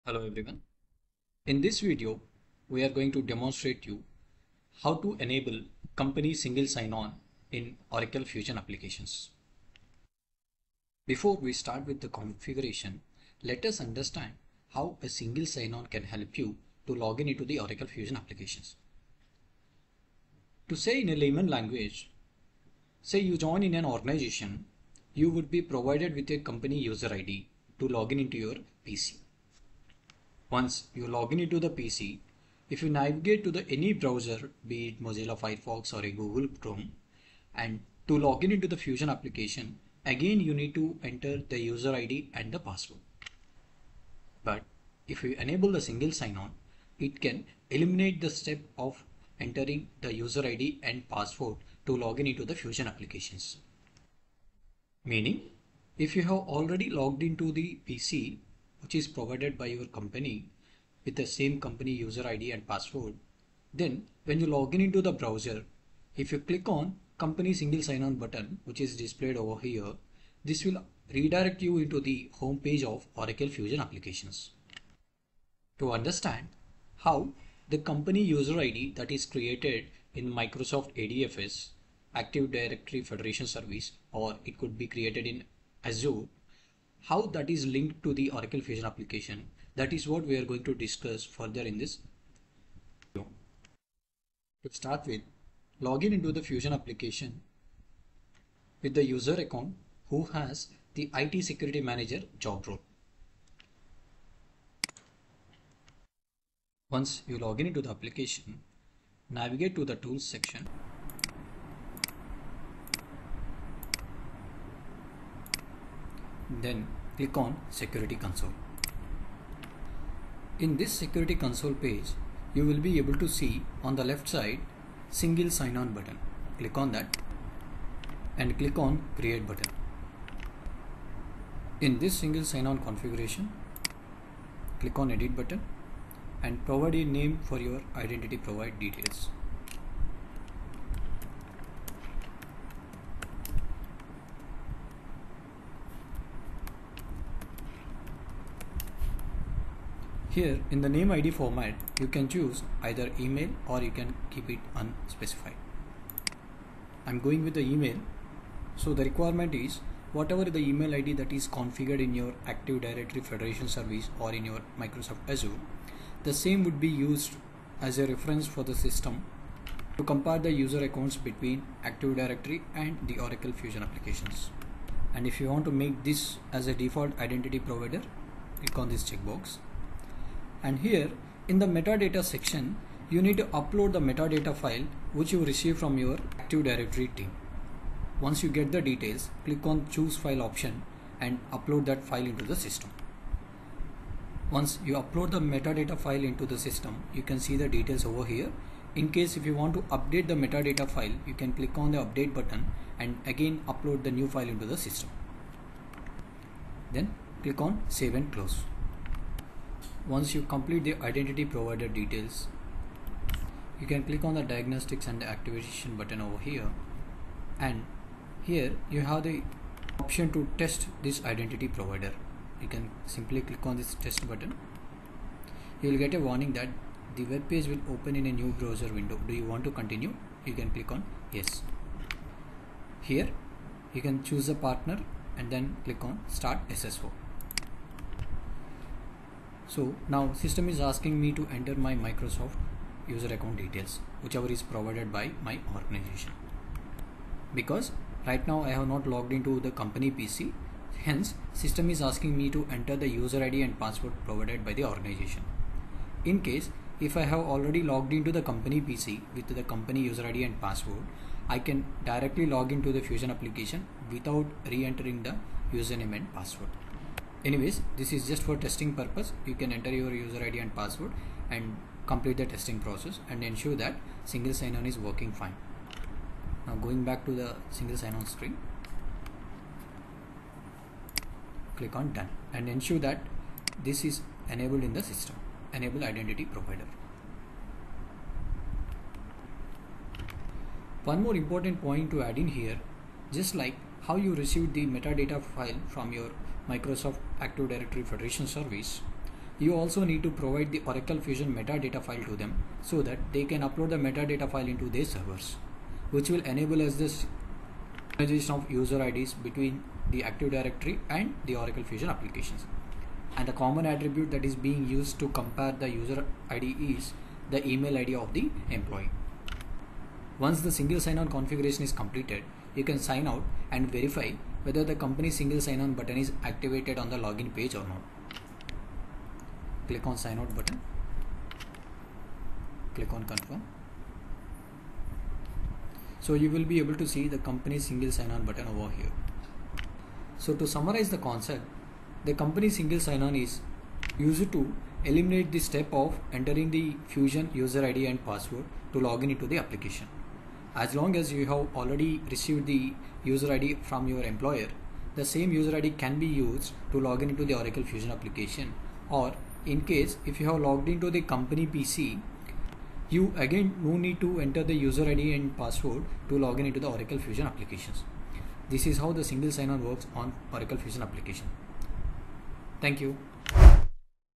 Hello everyone. In this video, we are going to demonstrate you how to enable company single sign-on in Oracle Fusion applications. Before we start with the configuration, let us understand how a single sign-on can help you to log in into the Oracle Fusion applications. To say in a layman language, say you join in an organization, you would be provided with a company user ID to log in into your PC. Once you log in into the PC, if you navigate to the any browser, be it Mozilla Firefox or a Google Chrome, and to log in into the Fusion application, again you need to enter the user ID and the password. But if you enable the single sign-on, it can eliminate the step of entering the user ID and password to log in into the Fusion applications. Meaning, if you have already logged into the PC, which is provided by your company with the same company user ID and password, then when you log in into the browser, if you click on company single sign-on button, which is displayed over here, this will redirect you into the home page of Oracle Fusion applications. To understand how the company user ID that is created in Microsoft ADFS, Active Directory Federation Service, or it could be created in Azure, how that is linked to the Oracle Fusion application, that is what we are going to discuss further in this video. To start with, login into the Fusion application with the user account who has the IT Security Manager job role. Once you log in into the application, navigate to the Tools section. Then click on Security Console. In this Security Console page, you will be able to see on the left side Single Sign-On button. Click on that and click on Create button. In this Single Sign-On configuration, click on Edit button and provide a name for your identity provide details. Here in the name ID format, you can choose either email or you can keep it unspecified. I'm going with the email. So the requirement is whatever the email ID that is configured in your Active Directory Federation Service or in your Microsoft Azure, the same would be used as a reference for the system to compare the user accounts between Active Directory and the Oracle Fusion applications. And if you want to make this as a default identity provider, click on this checkbox. And here in the metadata section, you need to upload the metadata file which you receive from your Active Directory team. Once you get the details, click on choose file option and upload that file into the system. Once you upload the metadata file into the system, you can see the details over here. In case if you want to update the metadata file, you can click on the update button and again upload the new file into the system. Then click on save and close. Once you complete the identity provider details, you can click on the diagnostics and the activation button over here, and here you have the option to test this identity provider. You can simply click on this test button. You will get a warning that the web page will open in a new browser window. Do you want to continue? You can click on yes. Here you can choose a partner and then click on start SSO. So now system is asking me to enter my Microsoft user account details, whichever is provided by my organization. Because right now I have not logged into the company PC, hence system is asking me to enter the user ID and password provided by the organization. In case if I have already logged into the company PC with the company user ID and password, I can directly log into the Fusion application without re-entering the username and password. Anyways, this is just for testing purpose. You can enter your user ID and password and complete the testing process and ensure that single sign-on is working fine. Now going back to the single sign-on screen, click on done and ensure that this is enabled in the system. Enable identity provider. One more important point to add in here, just like how you received the metadata file from your Microsoft Active Directory Federation Service, You also need to provide the Oracle Fusion metadata file to them so that they can upload the metadata file into their servers, which will enable us this synchronization of user IDs between the Active Directory and the Oracle Fusion applications. And the common attribute that is being used to compare the user ID is the email ID of the employee. Once the single sign-on configuration is completed, you can sign out and verify whether the company single sign-on button is activated on the login page or not. Click on sign out button, click on confirm. So you will be able to see the company single sign-on button over here. So to summarize the concept, the company single sign-on is used to eliminate the step of entering the Fusion user ID and password to log into the application. As long as you have already received the user ID from your employer, the same user ID can be used to log into the Oracle Fusion application, or in case if you have logged into the company PC, you again no need to enter the user ID and password to log into the Oracle Fusion applications. This is how the single sign-on works on Oracle Fusion application. Thank you.